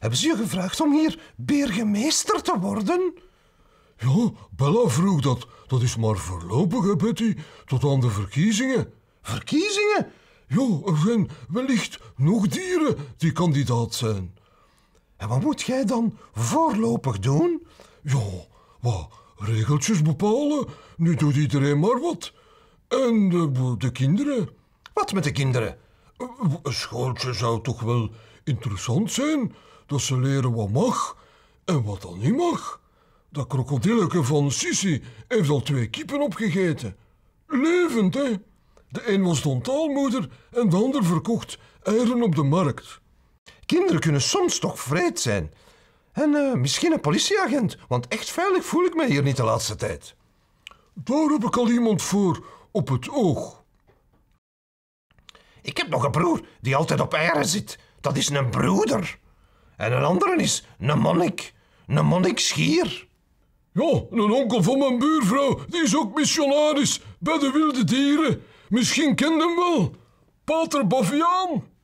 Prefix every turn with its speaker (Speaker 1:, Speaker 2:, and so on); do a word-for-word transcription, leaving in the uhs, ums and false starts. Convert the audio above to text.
Speaker 1: Hebben ze je gevraagd om hier burgemeester te worden?
Speaker 2: Ja, Bella vroeg dat. Dat is maar voorlopig, hè, Betty. Tot aan de verkiezingen.
Speaker 1: Verkiezingen?
Speaker 2: Ja, er zijn wellicht nog dieren die kandidaat zijn.
Speaker 1: En wat moet jij dan voorlopig doen?
Speaker 2: Ja, wat regeltjes bepalen. Nu doet iedereen maar wat. En de, de kinderen.
Speaker 1: Wat met de kinderen?
Speaker 2: Een schooltje zou toch wel interessant zijn. Dat ze leren wat mag en wat dan niet mag. Dat krokodilletje van Sissi heeft al twee kippen opgegeten. Levend, hè? De een was tontaalmoeder en de ander verkocht eieren op de markt.
Speaker 1: Kinderen kunnen soms toch vreed zijn. En uh, misschien een politieagent, want echt veilig voel ik me hier niet de laatste tijd.
Speaker 2: Daar heb ik al iemand voor op het oog.
Speaker 1: Ik heb nog een broer die altijd op eieren zit. Dat is een broeder. En een andere is een monnik. Een monnik Schier.
Speaker 2: Ja, een onkel van mijn buurvrouw, die is ook missionaris bij de wilde dieren. Misschien kent hem wel. Pater Baviaan.